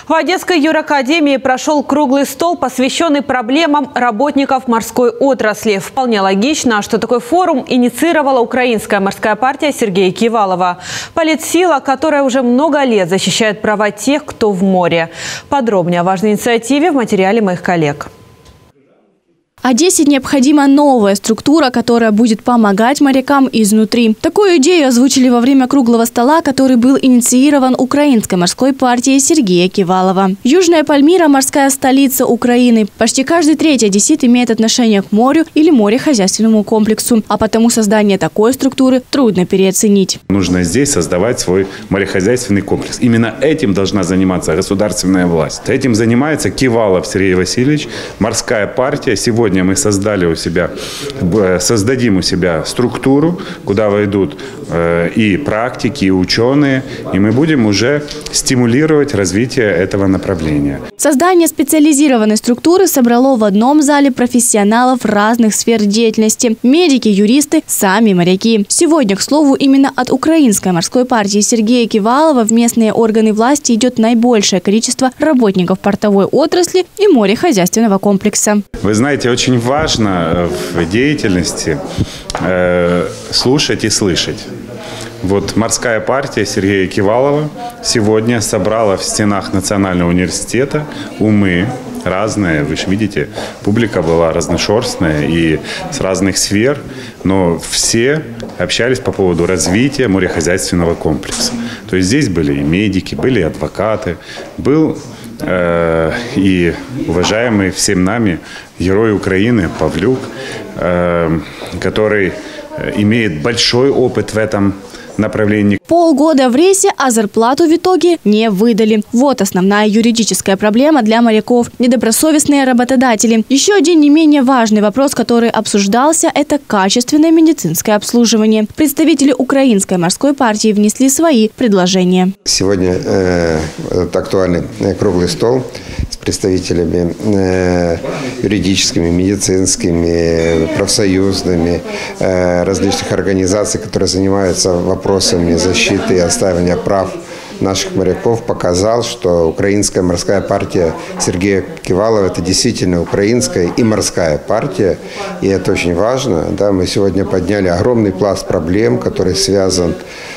В Одесской юракадемии прошел круглый стол, посвященный проблемам работников морской отрасли. Вполне логично, что такой форум инициировала Украинская морская партия Сергея Кивалова. Политсила, которая уже много лет защищает права тех, кто в море. Подробнее о важной инициативе в материале моих коллег. Одессе необходима новая структура, которая будет помогать морякам изнутри. Такую идею озвучили во время круглого стола, который был инициирован Украинской морской партией Сергея Кивалова. Южная Пальмира – морская столица Украины. Почти каждый третий одессит имеет отношение к морю или морехозяйственному комплексу. А потому создание такой структуры трудно переоценить. Нужно здесь создавать свой морехозяйственный комплекс. Именно этим должна заниматься государственная власть. Этим занимается Кивалов Сергей Васильевич, морская партия. Сегодня мы создадим у себя структуру, куда войдут и практики, и ученые, и мы будем уже стимулировать развитие этого направления. Создание специализированной структуры собрало в одном зале профессионалов разных сфер деятельности – медики, юристы, сами моряки. Сегодня, к слову, именно от Украинской морской партии Сергея Кивалова в местные органы власти идет наибольшее количество работников портовой отрасли и морехозяйственного комплекса. Вы знаете, очень важно в деятельности слушать и слышать. Вот морская партия Сергея Кивалова сегодня собрала в стенах Национального университета умы разные. Вы же видите, публика была разношерстная и с разных сфер, но все общались по поводу развития морехозяйственного комплекса. То есть здесь были и медики, были и адвокаты, был и уважаемый всем нами герой Украины Павлюк, который имеет большой опыт в этом направлении. Полгода в рейсе, а зарплату в итоге не выдали. Вот основная юридическая проблема для моряков – недобросовестные работодатели. Еще один не менее важный вопрос, который обсуждался – это качественное медицинское обслуживание. Представители Украинской морской партии внесли свои предложения. Сегодня актуальный круглый стол с представителями юридическими, медицинскими, профсоюзными, различных организаций, которые занимаются вопросами защиты и отстаивания прав наших моряков, показал, что Украинская морская партия Сергея Кивалова – это действительно украинская и морская партия, и это очень важно. Да, мы сегодня подняли огромный пласт проблем, который связан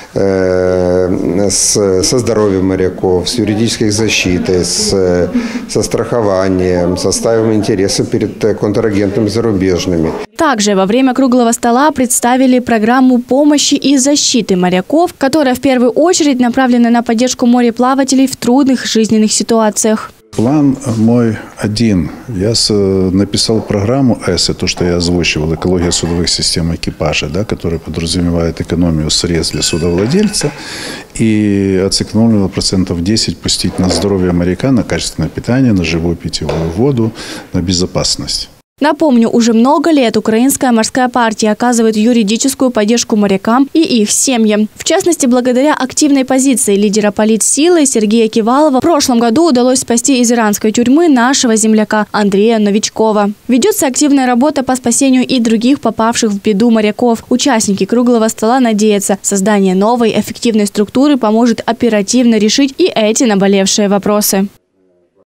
со здоровьем моряков, с юридической защитой, со страхованием, со отстаиванием интересов перед контрагентами зарубежными. Также во время круглого стола представили программу помощи и защиты моряков, которая в первую очередь направлена на поддержку мореплавателей в трудных жизненных ситуациях. План мой один. Я написал программу ЭСЭ, то, что я озвучивал, экология судовых систем экипажа, да, которая подразумевает экономию средств для судовладельца и отсекономливала 10% пустить на здоровье моряка, на качественное питание, на живую питьевую воду, на безопасность. Напомню, уже много лет Украинская морская партия оказывает юридическую поддержку морякам и их семьям. В частности, благодаря активной позиции лидера политсилы Сергея Кивалова в прошлом году удалось спасти из иранской тюрьмы нашего земляка Андрея Новичкова. Ведется активная работа по спасению и других попавших в беду моряков. Участники круглого стола надеются, создание новой эффективной структуры поможет оперативно решить и эти наболевшие вопросы.